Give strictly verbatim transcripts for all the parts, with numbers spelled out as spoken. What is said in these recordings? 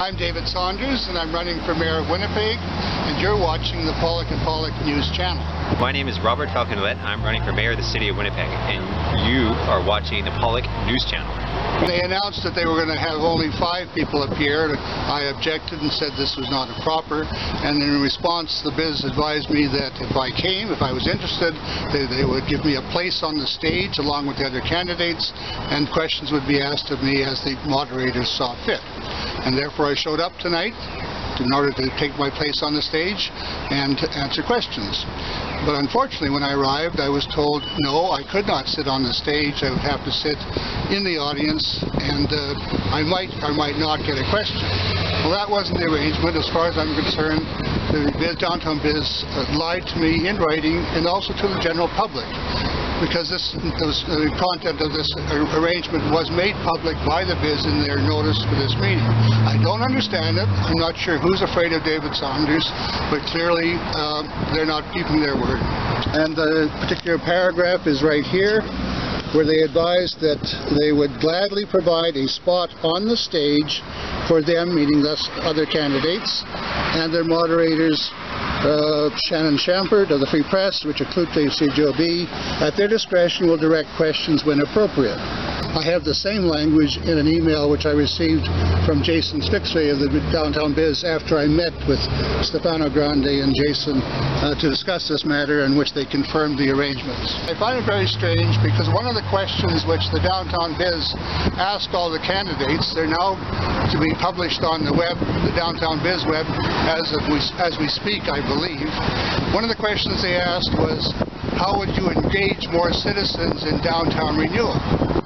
I'm David Saunders, and I'm running for Mayor of Winnipeg, and you're watching the Pollock and Pollock News Channel. My name is Robert Falconet. I'm running for Mayor of the City of Winnipeg, and you are watching the Pollock News Channel. They announced that they were going to have only five people appear. I objected and said this was not proper, and in response the Biz advised me that if I came, if I was interested, they, they would give me a place on the stage along with the other candidates, and questions would be asked of me as the moderators saw fit. And therefore I showed up tonight in order to take my place on the stage and to answer questions. But unfortunately, when I arrived, I was told no, I could not sit on the stage. I would have to sit in the audience, and uh, I might or might not get a question. Well, that wasn't the arrangement. As far as I'm concerned, the Biz, Downtown Biz uh, lied to me in writing and also to the general public, because this, this uh, content of this arrangement was made public by the Biz in their notice for this meeting. I don't understand it. I'm not sure who's afraid of David Saunders, but clearly uh, they're not keeping their word. And the particular paragraph is right here, where they advised that they would gladly provide a spot on the stage for them, meaning thus other candidates, and their moderators, Uh, Shannon Champert of the Free Press, Richard Cloutier of C J O B, at their discretion will direct questions when appropriate. I have the same language in an email which I received from Jason Stixway of the Downtown Biz after I met with Stefano Grande and Jason uh, to discuss this matter, in which they confirmed the arrangements. I find it very strange because one of the questions which the Downtown Biz asked all the candidates, they're now to be published on the web, the Downtown Biz web, as of we, as we speak, I believe. One of the questions they asked was, how would you engage more citizens in downtown renewal?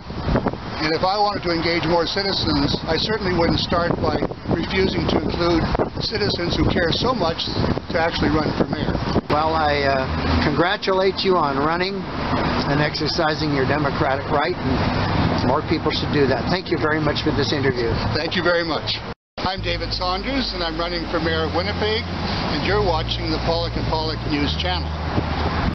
And if I wanted to engage more citizens, I certainly wouldn't start by refusing to include citizens who care so much to actually run for mayor. Well, I uh, congratulate you on running and exercising your democratic right, and more people should do that. Thank you very much for this interview. Thank you very much. I'm David Saunders, and I'm running for Mayor of Winnipeg, and you're watching the Pollock and Pollock News Channel.